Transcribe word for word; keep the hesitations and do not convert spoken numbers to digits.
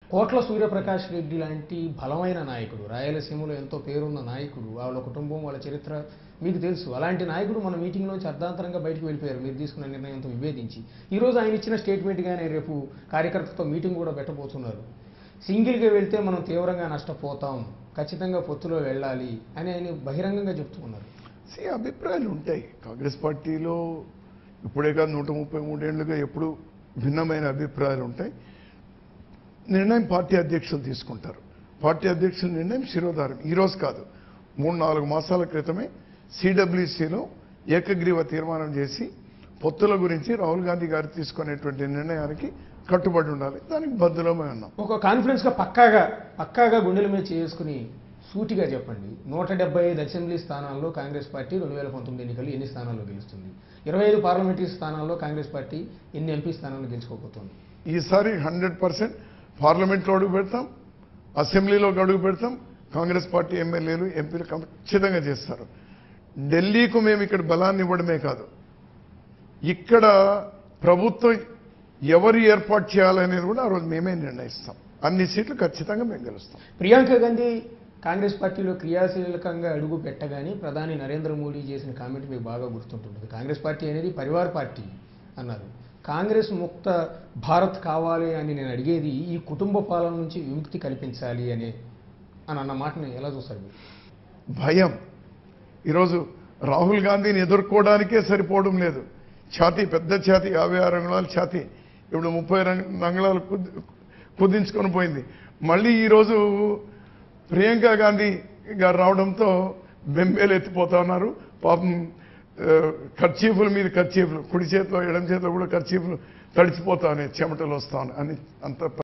కోట్ల సూర్యప్రకాష్ రెడ్డి లాంటి బలమైన నాయకుడు, రాయలసీమలో ఎంతో పేరున్న నాయకుడు, వాళ్ళ కుటుంబం వాళ్ళ చరిత్ర మీకు తెలుసు. అలాంటి నాయకుడు మన మీటింగ్లోంచి అర్ధాంతరంగా బయటకు వెళ్ళిపోయారు మీరు తీసుకున్న నిర్ణయంతో విభేదించి. ఈరోజు ఆయన ఇచ్చిన స్టేట్మెంట్గానే రేపు కార్యకర్తలతో మీటింగ్ కూడా పెట్టబోతున్నారు. సింగిల్గా వెళ్తే మనం తీవ్రంగా నష్టపోతాం, ఖచ్చితంగా పొత్తులో వెళ్ళాలి అని ఆయన బహిరంగంగా చెప్తూ ఉన్నారు. సి అభిప్రాయాలు ఉంటాయి కాంగ్రెస్ పార్టీలో, ఇప్పుడే కాదు నూట ముప్పై మూడేళ్లుగా ఎప్పుడు భిన్నమైన అభిప్రాయాలు ఉంటాయి. నిర్ణయం పార్టీ అధ్యక్షులు తీసుకుంటారు. పార్టీ అధ్యక్షుల నిర్ణయం శిరోధారం. ఈరోజు కాదు, మూడు నాలుగు మాసాల క్రితమే సిడబ్ల్యూసీలో ఏకగ్రీవ తీర్మానం చేసి పొత్తుల గురించి రాహుల్ గాంధీ గారు తీసుకునేటువంటి నిర్ణయానికి కట్టుబడి ఉండాలి. దానికి బద్దులమే ఉన్నాం. ఒక కాన్ఫిడెన్స్గా పక్కాగా పక్కాగా గుండెల మీద చేసుకుని సూటిగా చెప్పండి, నూట డెబ్బై ఐదు అసెంబ్లీ స్థానాల్లో కాంగ్రెస్ పార్టీ రెండు వేల పంతొమ్మిది ఎన్నికలు ఎన్ని స్థానాల్లో గెలుస్తుంది? ఇరవై ఐదు పార్లమెంటరీ స్థానాల్లో కాంగ్రెస్ పార్టీ ఎన్ని ఎంపీ స్థానాల్లో గెలుచుకోబోతోంది? ఈసారి హండ్రెడ్ పర్సెంట్ పార్లమెంట్లో అడుగు పెడతాం, అసెంబ్లీలో అడుగు పెడతాం. కాంగ్రెస్ పార్టీ ఎమ్మెల్యేలు ఎంపీలు ఖచ్చితంగా చేస్తారు. ఢిల్లీకు మేము ఇక్కడ బలాన్ని ఇవ్వడమే కాదు, ఇక్కడ ప్రభుత్వం ఎవరు ఏర్పాటు చేయాలనేది కూడా ఆ రోజు మేమే నిర్ణయిస్తాం. అన్ని సీట్లు ఖచ్చితంగా మేము గెలుస్తాం. ప్రియాంక గాంధీ కాంగ్రెస్ పార్టీలో క్రియాశీలకంగా అడుగు పెట్టగానే ప్రధాని నరేంద్ర మోడీ చేసిన కామెంట్ మీకు బాగా గుర్తుంటుంది. కాంగ్రెస్ పార్టీ అనేది పరివార పార్టీ అన్నారు. కాంగ్రెస్ ముక్త భారత్ కావాలి అని నేను అడిగేది ఈ కుటుంబ పాలన నుంచి విముక్తి కల్పించాలి అని అని అన్న మాటని ఎలా చూస్తారు మీరు? భయం ఈరోజు రాహుల్ గాంధీని ఎదుర్కోవడానికే సరిపోవడం లేదు. ఛాతీ పెద్ద ఛాతీ, యాభై ఆరు అంగుళాల ఛాతీ ఇప్పుడు ముప్పై అంగుళాలు కుదించుకొని పోయింది. మళ్ళీ ఈరోజు ప్రియాంక గాంధీ గారు రావడంతో బెంబేలు ఎత్తిపోతా ఉన్నారు. పాపం ఖర్చీఫుల మీద ఖర్చీఫులు, కుడి చేతిలో ఎడం చేతిలో కూడా ఖర్చీఫులు తడిచిపోతా ఉన్నాయి, చెమటలు వస్తా ఉన్నాయి అని అంత